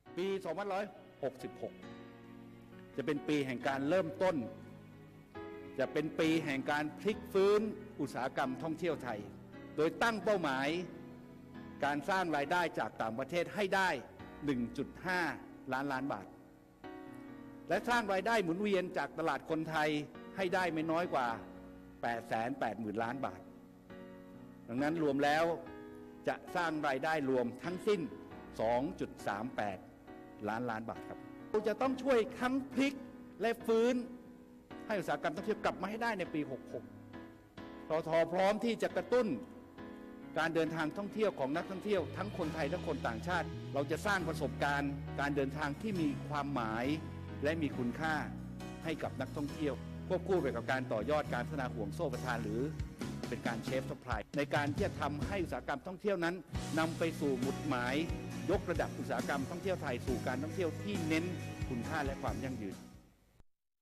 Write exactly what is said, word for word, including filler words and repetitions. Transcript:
ปี สองพันห้าร้อยหกสิบหก จะเป็นปีแห่งการเริ่มต้นจะเป็นปีแห่งการพลิกฟื้นอุตสาหกรรมท่องเที่ยวไทยโดยตั้งเป้าหมายการสร้างรายได้จากต่างประเทศให้ได้ หนึ่งจุดห้า ล้านล้านบาทและสร้างรายได้หมุนเวียนจากตลาดคนไทยให้ได้ไม่น้อยกว่า แปดแสนแปดหมื่น ล้านบาทดังนั้นรวมแล้วจะสร้างรายได้รวมทั้งสิ้น สองจุดสามแปด ล้านล้านบาทครับเราจะต้องช่วยทั้งพลิกและฟื้นให้อุตสาหกรรมท่องเที่ยวกลับมาให้ได้ในปี หกสิบหก ทท พร้อมที่จะกระตุ้นการเดินทางท่องเที่ยวของนักท่องเที่ยวทั้งคนไทยและคนต่างชาติเราจะสร้างประสบการณ์การเดินทางที่มีความหมายและมีคุณค่าให้กับนักท่องเที่ยวควบคู่ไปกับการต่อยอดการพัฒนาห่วงโซ่ประทานหรือเป็นการเชฟซัพพลายในการที่จะทำให้อุตสาหกรรมท่องเที่ยวนั้นนำไปสู่หมุดหมายยกระดับอุตสาหกรรมท่องเที่ยวไทยสู่การท่องเที่ยวที่เน้นคุณค่าและความยั่งยืน